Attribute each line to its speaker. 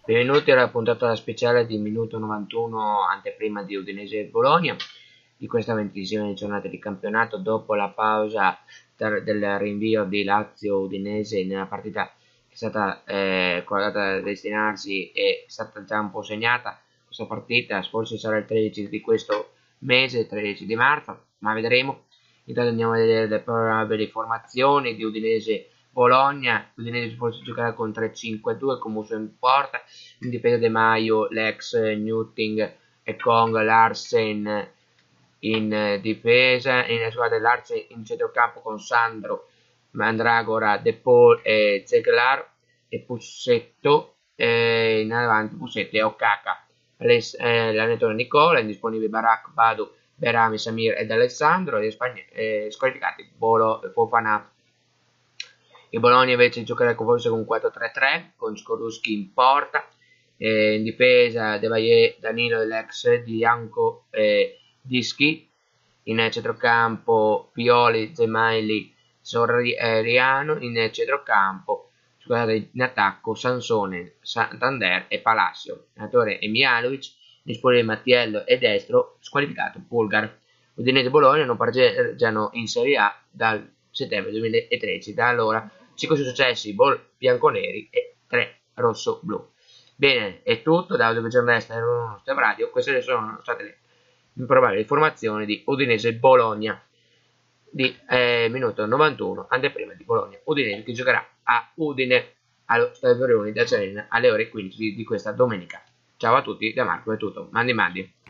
Speaker 1: Benvenuti alla puntata speciale di minuto 91, anteprima di Udinese e Bologna, di questa 20ª giornata di campionato dopo la pausa del rinvio di Lazio-Udinese nella partita che è stata collegata a destinarsi e è stata già un po' segnata. Questa partita forse sarà il 13 di questo mese, 13 di marzo, ma vedremo. Intanto andiamo a vedere le probabili formazioni di Udinese Bologna. Udinese forse giocherà con 3-5-2 come uso in porta, in difesa De Maio, Lex, Newting e Kong, Larsen in difesa, in squadra Larsen in centrocampo con Sandro, Mandragora, De Paul e Zeglar e Pussetto, in avanti Pussetto e Okaka. L'allenatore Nicola, indisponibili Barak, Badu, Berami, Samir ed Alessandro, e squalificati Fofana. Il Bologna invece giocherà forse con 4-3-3 con Skorupski in porta, in difesa De Valle, Danilo, l'ex di Janko e Dischi, in centrocampo Pioli, Zemaili, Soriano, in centrocampo scusate, in attacco Sansone, Santander e Palacio. Allenatore Emialovic, disponibile Mattiello e destro, squalificato Pulgar. Udinese e Bologna non pareggiano in Serie A dal settembre 2013, da allora 5 successi bianconeri e 3 rosso-blu. Bene, è tutto da Audio Giornalista e Step Radio. Queste sono state le improbabili formazioni di Udinese Bologna di minuto 91, anteprima di Bologna Udinese, che giocherà a Udine allo Stadio Rioni da Serena alle ore 15 di questa domenica. Ciao a tutti, da Marco è tutto. Mandi.